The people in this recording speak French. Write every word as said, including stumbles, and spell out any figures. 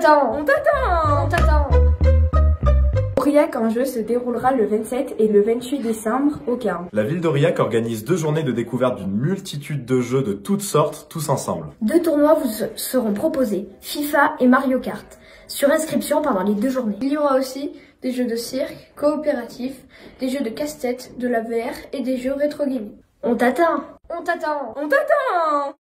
t'attend. On t'attend. On t'attend. Aurillac en jeu se déroulera le vingt-sept et le vingt-huit décembre au Carme. La ville d'Aurillac organise deux journées de découverte d'une multitude de jeux de toutes sortes, tous ensemble. Deux tournois vous seront proposés, FIFA et Mario Kart, sur inscription pendant les deux journées. Il y aura aussi des jeux de cirque, coopératifs, des jeux de casse-tête, de la V R et des jeux rétro gaming. On t'attend. On t'attend. On t'attend.